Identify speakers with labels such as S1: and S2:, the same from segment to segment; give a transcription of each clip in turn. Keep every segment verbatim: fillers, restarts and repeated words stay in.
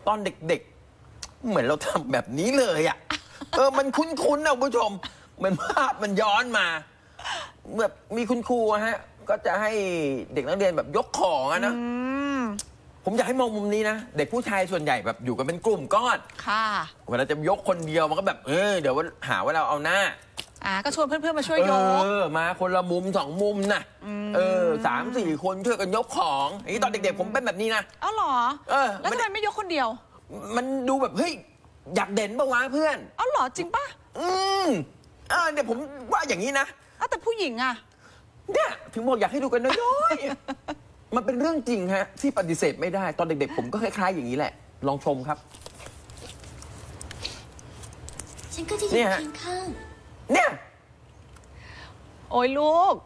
S1: ตอนเด็กๆเหมือนเราทำแบบนี้เลยอ่ะเออมันคุ้นๆนะคุณผู้ชมเหมือนภาพมันย้อนมาแบบมีคุณครูฮะก็จะให้เด็กนักเรียนแบบยกของอะนะผมอยากให้มองมุมนี้นะเด็กผู้ชายส่วนใหญ่แบบอยู่กันเป็นกลุ่มก้อน
S2: ค่ะ
S1: เวลาจะยกคนเดียวมันก็แบบเออเดี๋ยวว่าหาว่าเราเอาหน้า
S2: อ่าก็ชวนเพื่อนๆมาช่วยยก
S1: เออมาคนละมุมสองมุมนะเออสามสี่คนช่วยกันยกของอย่างนี้ตอนเด็กๆผมเป็นแบบนี้นะ
S2: อ้าวเหรอ
S1: เออ
S2: แล้วทำไมไม่ยกคนเดียว
S1: มันดูแบบเฮ้ยอยากเด่นปะวะเพื่อน
S2: อ้าวเหรอจริงปะ
S1: อืมอ่าเนี่ยผมว่าอย่างนี้นะ
S2: อ้าวแต่ผู้หญิงอะ
S1: เนี่ยถึงบอกอยากให้ดูกันน้อยๆมันเป็นเรื่องจริงฮะที่ปฏิเสธไม่ได้ตอนเด็กๆผมก็คล้ายๆอย่างนี้แหละลองชมครับ
S3: ฉันก็จะอยู่เคียงข้าง
S1: เนี่ย
S2: โอ้ยลูก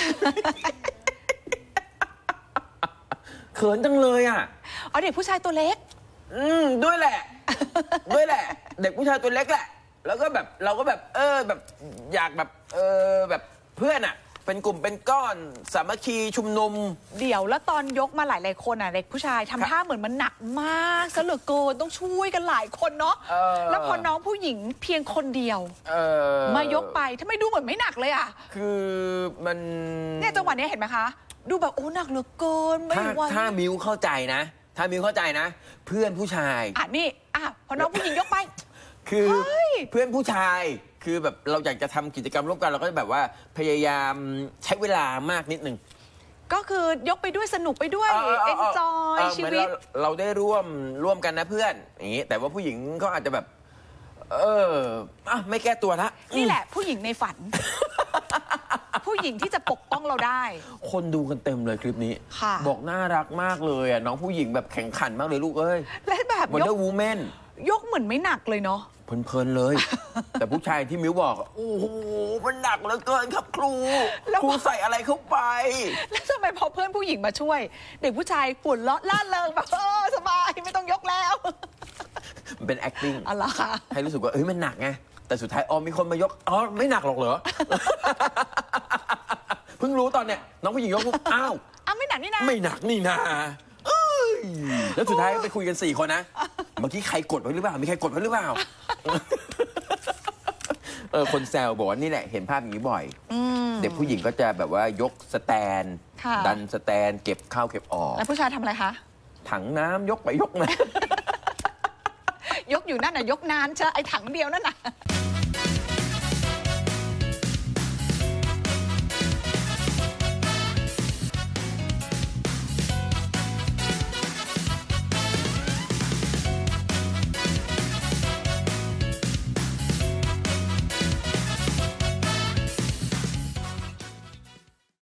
S1: เขินจังเลยอ่ะ
S2: เอาเด็กผู้ชายตัวเล็ก
S1: อืมด้วยแหละด้วยแหละเด็กผู้ชายตัวเล็กแหละแล้วก็แบบเราก็แบบเออแบบอยากแบบเออแบบเพื่อนอ่ะเป็นกลุ่มเป็นก้อนสามัคคีชุมนุม
S2: เดี๋ยวแล้วตอนยกมาหลายๆคนอ่ะเด็กผู้ชายทำท่าเหมือนมันหนักมากซะเหลือเกินต้องช่วยกันหลายคนเนาะแล้วพอน้องผู้หญิงเพียงคนเดียวมายกไปทำไมดูเหมือนไม่หนักเลยอ่ะ
S1: คือมัน
S2: เนี่ยจังหวะนี้เห็นไหมคะดูแบบโอ้หนักเหลือเกินไม่ไหว
S1: ถ้ามิวเข้าใจนะถ้ามิวเข้าใจนะเพื่อนผู้ชาย
S2: อ่ะนี่อ่ะพอน้องผู้หญิงยกไป
S1: คือเพื่อนผู้ชายคือแบบเราอยากจะทำกิจกรรมร่วมกันเราก็จะแบบว่าพยายามใช้เวลามากนิดนึง
S2: ก็คือยกไปด้วยสนุกไปด้วยเอนจอยชีวิต
S1: เราได้ร่วมร่วมกันนะเพื่อนอย่างนี้แต่ว่าผู้หญิงเขาอาจจะแบบเอออ่ะไม่แก้ตัวละ
S2: นี่แหละผู้หญิงในฝันผู้หญิงที่จะปกป้องเราได้
S1: คนดูกันเต็มเลยคลิปนี้บอกน่ารักมากเลยอ่ะน้องผู้หญิงแบบแข็งขันมากเลยลูกเอ้ย
S2: และแบบ
S1: วันเดอร์วูแมน
S2: ยกเหมือนไม่หนักเลยเนาะ
S1: เพลินๆเลยแต่ผู้ชายที่มิวบอกโอ้โหมันหนักเหลือเกินครับครูครูใส่อะไรเข้าไป
S2: แล้วทำไมพอเพื่อนผู้หญิงมาช่วยเด็กผู้ชายฝุ่นเลาะล่าเริงแบบเออสบายไม่ต้องยกแล้ว
S1: มันเป็น acting
S2: อะไร
S1: ให้รู้สึกว่าเอ้ยมันหนักไงแต่สุดท้ายอ๋อมีคนมายกอ๋อไม่หนักหรอกเหรอเพิ่งรู้ตอนเนี้ยน้องผู้หญิงยกอ้าว
S2: อ้าวไม่หนักนี่นะ
S1: ไม่หนักนี่นะแล้วสุดท้ายไปคุยกันสี่คนนะเมื่อกี้ใครกดไว้หรือเปล่ามีใครกดไว้หรือเปล่าเออคนแซวบอกว่านี่แหละเห็นภาพอย่างนี้บ่อยเด็กผู้หญิงก็จะแบบว่ายกสแตนดันสแตนเก็บข้าวเก็บออก
S2: แล้วผู้ชายทำอะไรคะ
S1: ถังน้ำยกไปยกมาย
S2: กอยู่นั่นน่ะยกนานเชอะไอ้ถังเดียวนั่นน่ะ